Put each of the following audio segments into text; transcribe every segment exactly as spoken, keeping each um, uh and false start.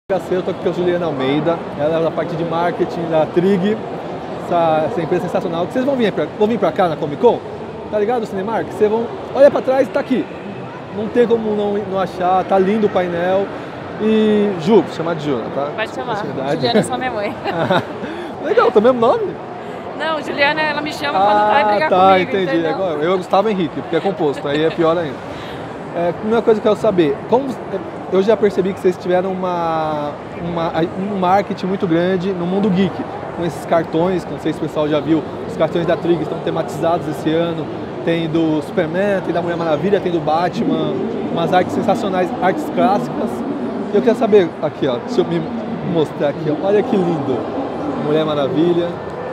Eu tô aqui com a Juliana Almeida, ela é da parte de marketing da Trig, essa, essa empresa sensacional. Vocês vão vir pra, vão vir pra cá na Comic Con, tá ligado, Cinemark? Vocês vão, olha pra trás e tá aqui. Não tem como não, não achar, tá lindo o painel. E Ju, chamar de Ju, tá? Pode chamar, Juliana é só minha mãe. Legal, tá o mesmo nome? Não, Juliana, ela me chama ah, quando vai brigar tá, comigo, entendi. entendeu? Eu Gustavo Henrique, porque é composto, aí é pior ainda. É, a primeira coisa que eu quero saber, como eu já percebi que vocês tiveram uma, uma, um marketing muito grande no mundo geek, com esses cartões, que não sei se o pessoal já viu, os cartões da Trig estão tematizados esse ano, tem do Superman, tem da Mulher Maravilha, tem do Batman, umas artes sensacionais, artes clássicas. Eu quero saber, aqui ó, deixa eu me mostrar aqui, ó, olha que lindo, Mulher Maravilha,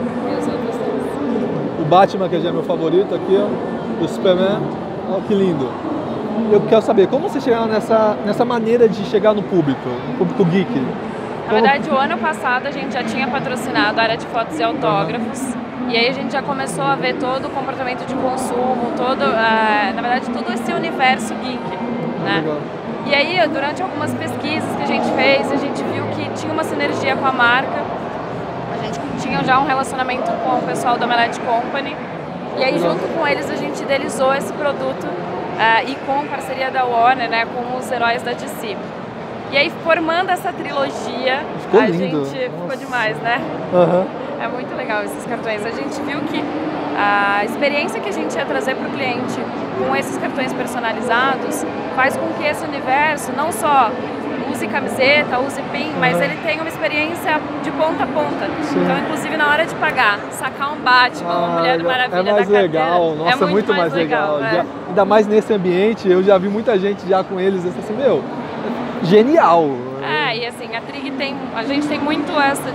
o Batman, que já é meu favorito aqui, ó, o Superman, olha que lindo. Eu quero saber, como vocês chegaram nessa, nessa maneira de chegar no público, no público geek? Na verdade, o ano passado a gente já tinha patrocinado a área de fotos e autógrafos, uhum. E aí a gente já começou a ver todo o comportamento de consumo, todo, uh, na verdade, todo esse universo geek, né? Legal. E aí, durante algumas pesquisas que a gente fez, a gente viu que tinha uma sinergia com a marca, a gente tinha já um relacionamento com o pessoal da Omelette Company, e aí junto com eles a gente idealizou esse produto uh, e com parceria da Warner, né, com os heróis da D C. E aí, formando essa trilogia, ficou a lindo. gente Nossa. ficou demais, né? Uhum. É muito legal esses cartões. A gente viu que a experiência que a gente ia trazer para o cliente com esses cartões personalizados faz com que esse universo não só use camiseta, use pin, mas uhum. ele tenha uma experiência de ponta a ponta. Sim. Então, inclusive, na hora de pagar, sacar um Batman, ah, uma Mulher Maravilha é mais da legal, carteira, nossa, é muito, muito mais, mais legal. legal. Já, ainda mais nesse ambiente, eu já vi muita gente já com eles, assim, meu, genial. É, e assim, a Trig tem, a gente tem muito essa,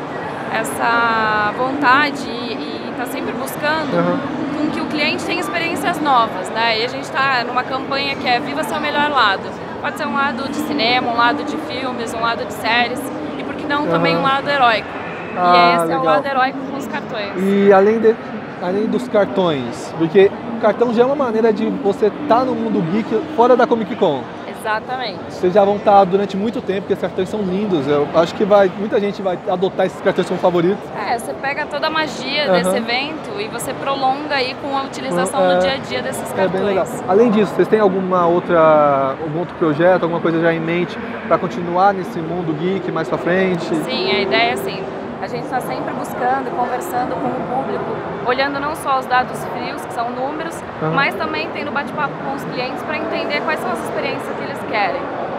essa vontade e está sempre buscando uhum. com que o cliente tenha experiências novas, né? E a gente está numa campanha que é Viva Seu Melhor Lado. Pode ser um lado de cinema, um lado de filmes, um lado de séries e, por que não, uhum. também um lado heróico. Ah, e esse legal. É o lado heróico com os cartões. E além, de, além dos cartões, porque o cartão já é uma maneira de você estar tá no mundo geek fora da Comic Con. Exatamente. Vocês já vão estar durante muito tempo, porque esses cartões são lindos. Eu acho que vai, muita gente vai adotar esses cartões como favoritos. É, você pega toda a magia uhum. desse evento e você prolonga aí com a utilização é, no dia a dia desses cartões. É bem legal. Além disso, vocês têm alguma outra, algum outro projeto, alguma coisa já em mente para continuar nesse mundo geek mais pra frente? Sim, a ideia é assim. A gente está sempre buscando e conversando com o público, olhando não só os dados frios, que são números, uhum. mas também tendo bate-papo com os clientes para entender quais são as experiências que eles querem.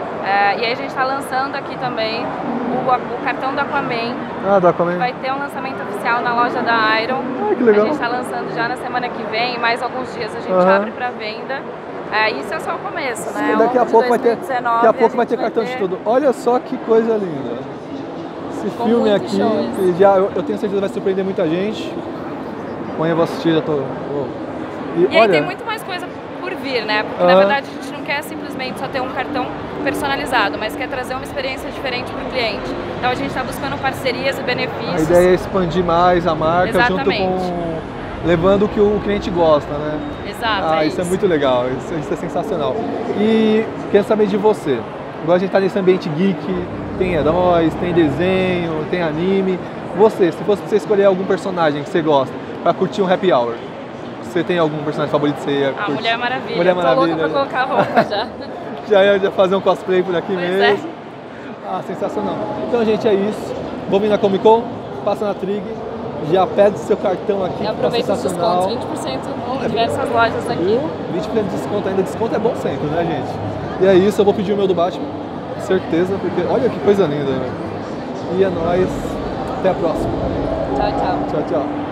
É, e aí a gente está lançando aqui também o, o cartão do Aquaman. Ah, do Aquaman. Vai ter um lançamento oficial na loja da Iron. Ah, que legal. A gente está lançando já na semana que vem, mais alguns dias a gente uhum. abre para venda. É, isso é só o começo, né? Sim, daqui a pouco vai ter, daqui a pouco vai ter cartão vai ter... de tudo. Olha só que coisa linda. Esse Com filme aqui, shows. já, eu, eu tenho certeza que vai surpreender muita gente. Amanhã eu vou assistir, já tô... Oh. E, e olha... aí tem muito mais coisa por vir, né? Porque uh-huh. na verdade a gente não quer simplesmente só ter um cartão personalizado, mas quer trazer uma experiência diferente para o cliente. Então a gente está buscando parcerias e benefícios. A ideia é expandir mais a marca. Exatamente. Junto com... levando o que o cliente gosta, né? Exato. Ah, é isso, isso é muito legal, isso, isso é sensacional. E quero saber de você. Agora a gente está nesse ambiente geek, tem heróis, tem desenho, tem anime. Você, se fosse você escolher algum personagem que você gosta para curtir um happy hour, você tem algum personagem favorito que você ia curtir? A Mulher Maravilha. Mulher Maravilha. Tô louca pra colocar a roupa já. já ia já fazer um cosplay por aqui pois mesmo. É. Ah, sensacional. Então, gente, é isso. Vou vir na Comic Con, passa na Trig, já pede seu cartão aqui. E aproveita os descontos, vinte por cento em diversas lojas aqui. vinte por cento de desconto ainda, desconto é bom sempre, né, gente? E é isso, eu vou pedir o meu do Batman, certeza, porque olha que coisa linda, né? E é nóis, até a próxima. Tchau, tchau. Tchau, tchau.